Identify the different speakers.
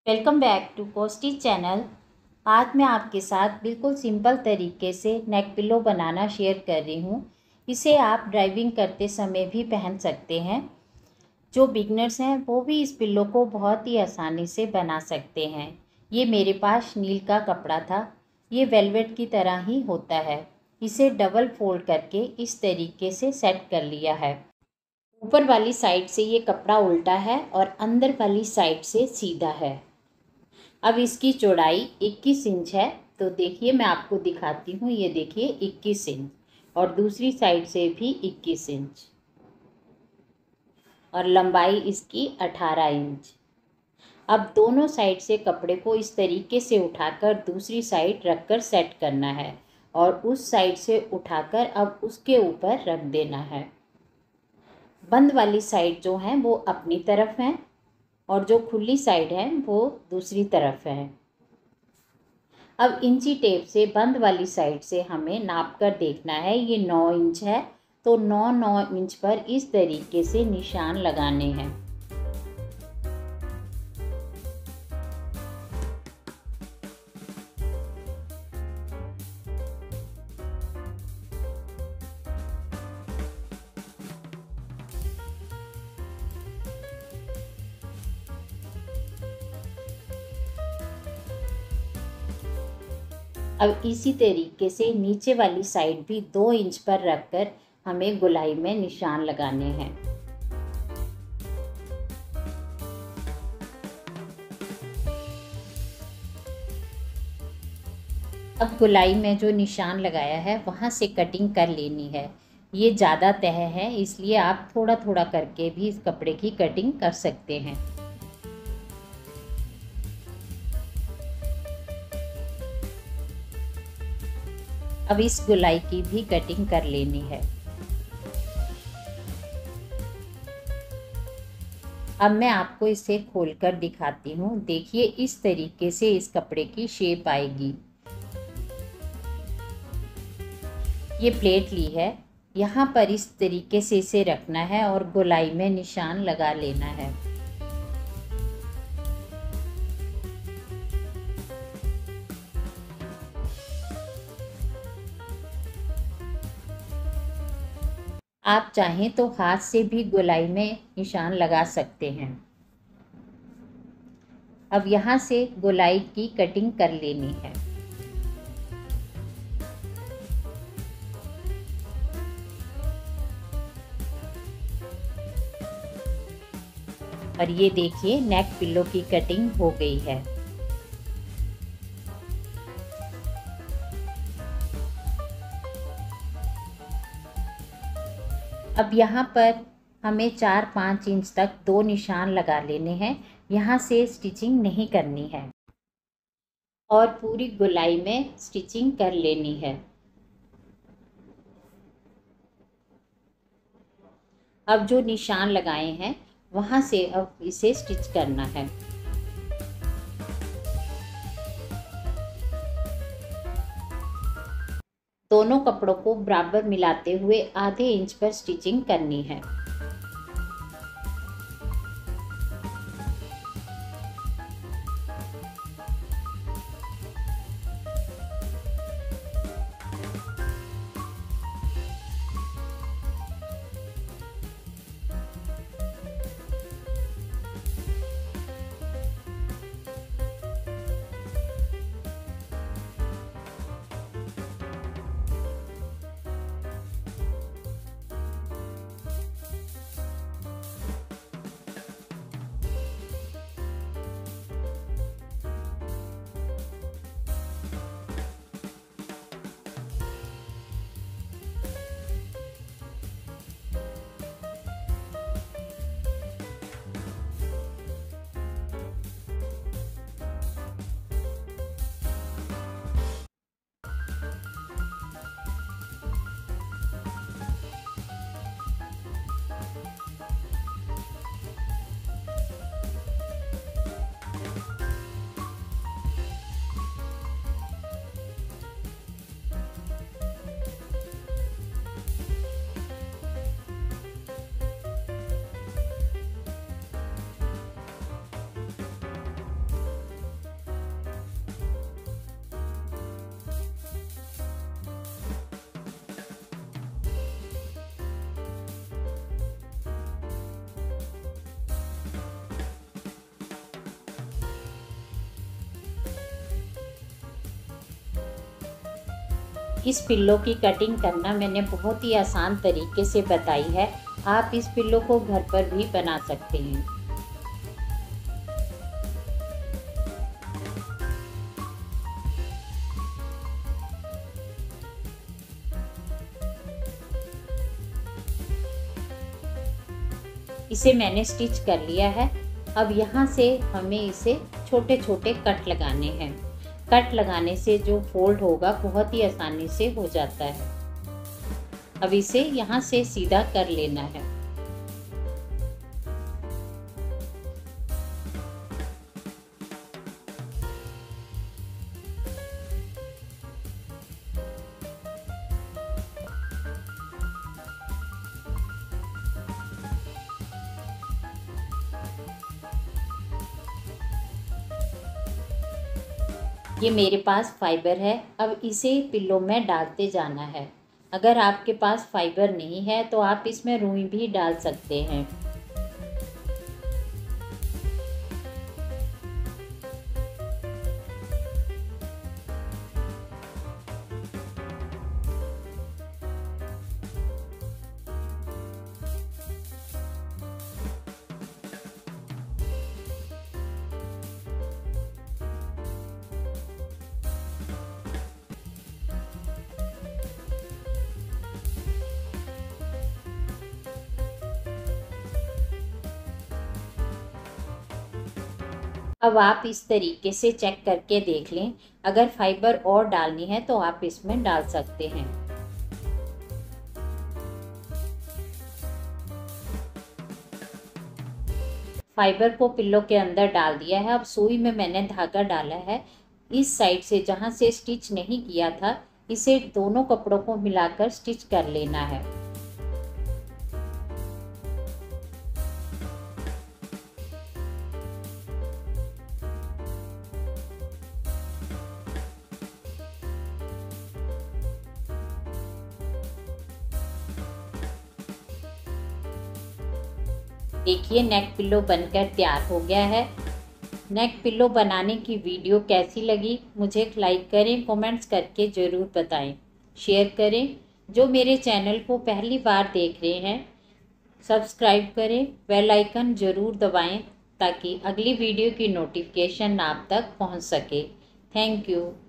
Speaker 1: Welcome back to कोस्टी channel. आज मैं आपके साथ बिल्कुल सिंपल तरीके से नेक पिलो बनाना शेयर कर रही हूँ। इसे आप ड्राइविंग करते समय भी पहन सकते हैं। जो बिगनर्स हैं वो भी इस पिलो को बहुत ही आसानी से बना सकते हैं। ये मेरे पास नील का कपड़ा था। ये वेलवेट की तरह ही होता है। इसे डबल फोल्ड करके इस तरीके से सेट कर लिया है। ऊपर वाली साइड से ये कपड़ा उल्टा है और अंदर वाली साइड से सीधा है। अब इसकी चौड़ाई 21 इंच है। तो देखिए मैं आपको दिखाती हूँ। ये देखिए 21 इंच और दूसरी साइड से भी 21 इंच और लंबाई इसकी 18 इंच। अब दोनों साइड से कपड़े को इस तरीके से उठाकर दूसरी साइड रखकर सेट करना है और उस साइड से उठाकर अब उसके ऊपर रख देना है। बंद वाली साइड जो है वो अपनी तरफ है और जो खुली साइड है वो दूसरी तरफ है। अब इंची टेप से बंद वाली साइड से हमें नाप कर देखना है। ये 9 इंच है तो 9 इंच पर इस तरीके से निशान लगाने हैं। अब इसी तरीके से नीचे वाली साइड भी 2 इंच पर रखकर हमें गोलाई में निशान लगाने हैं। अब गोलाई में जो निशान लगाया है वहाँ से कटिंग कर लेनी है। ये ज़्यादा तह है इसलिए आप थोड़ा थोड़ा करके भी इस कपड़े की कटिंग कर सकते हैं। अब इस गोलाई की भी कटिंग कर लेनी है। अब मैं आपको इसे खोलकर दिखाती हूँ। देखिए इस तरीके से इस कपड़े की शेप आएगी। ये प्लेट ली है, यहाँ पर इस तरीके से इसे रखना है और गोलाई में निशान लगा लेना है। आप चाहें तो हाथ से भी गोलाई में निशान लगा सकते हैं। अब यहाँ से गोलाई की कटिंग कर लेनी है। और ये देखिए नेक पिलो की कटिंग हो गई है। अब यहाँ पर हमें 4-5 इंच तक 2 निशान लगा लेने हैं। यहाँ से स्टिचिंग नहीं करनी है और पूरी गोलाई में स्टिचिंग कर लेनी है। अब जो निशान लगाए हैं वहाँ से अब इसे स्टिच करना है। दोनों कपड़ों को बराबर मिलाते हुए आधे इंच पर स्टिचिंग करनी है। इस पिल्लो की कटिंग करना मैंने बहुत ही आसान तरीके से बताई है। आप इस पिल्लो को घर पर भी बना सकते हैं। इसे मैंने स्टिच कर लिया है। अब यहाँ से हमें इसे छोटे छोटे कट लगाने हैं। कट लगाने से जो फोल्ड होगा बहुत ही आसानी से हो जाता है। अब इसे यहाँ से सीधा कर लेना है। ये मेरे पास फाइबर है। अब इसे पिल्लो में डालते जाना है। अगर आपके पास फाइबर नहीं है तो आप इसमें रुई भी डाल सकते हैं। अब आप इस तरीके से चेक करके देख लें। अगर फाइबर और डालनी है तो आप इसमें डाल सकते हैं। फाइबर को पिल्लो के अंदर डाल दिया है। अब सुई में मैंने धागा डाला है। इस साइड से जहाँ से स्टिच नहीं किया था, इसे दोनों कपड़ों को मिलाकर स्टिच कर लेना है। देखिए नेक पिल्लो बनकर तैयार हो गया है। नेक पिल्लो बनाने की वीडियो कैसी लगी मुझे लाइक करें, कमेंट्स करके ज़रूर बताएं, शेयर करें। जो मेरे चैनल को पहली बार देख रहे हैं सब्सक्राइब करें, बेल आइकन ज़रूर दबाएं ताकि अगली वीडियो की नोटिफिकेशन आप तक पहुंच सके। Thank you.